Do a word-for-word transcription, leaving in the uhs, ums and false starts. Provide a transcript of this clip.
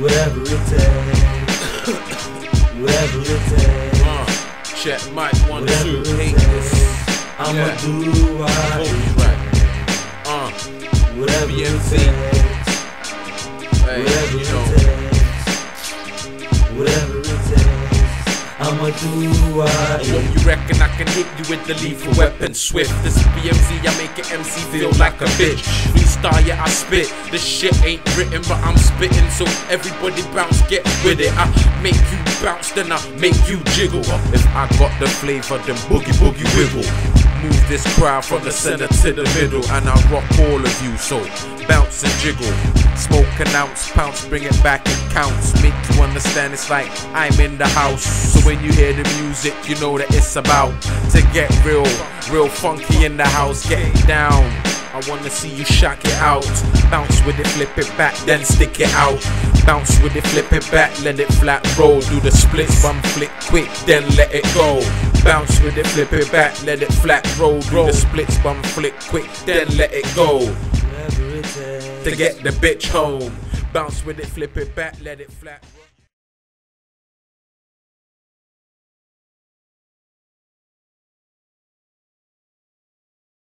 Whatever it takes. Whatever it takes. Uh, check mic one, two, hate this. I'ma Yeah. do what I Oh, right. Uh, Whatever B M it C. takes. hey, Whatever you it know. takes. Whatever it takes. I'ma do what I What you reckon I can hit you with the lethal weapon swift? This is B M C, I make an M C feel like a bitch. Freestyle, yeah, I spit. This shit ain't written, but I'm spitting, so everybody bounce, get with it. I make you bounce, then I make you jiggle. If I got the flavor, then boogie boogie wiggle. Move this crowd from the center to the middle, and I rock all of you, so bounce and jiggle. Smoke an ounce, pounce, bring it back and counts. Make you understand it's like I'm in the house. So when you hear the music, you know that it's about to get real, real funky in the house. Get it down, I wanna see you shock it out. Bounce with it, flip it back, then stick it out. Bounce with it, flip it back, let it flat roll. Do the splits, bum flick quick, then let it go. Bounce with it, flip it back, let it flat roll. Do the splits, bum flick quick, then let it go. Whatever it takes. To get the bitch home. Bounce with it, flip it back, let it flat roll.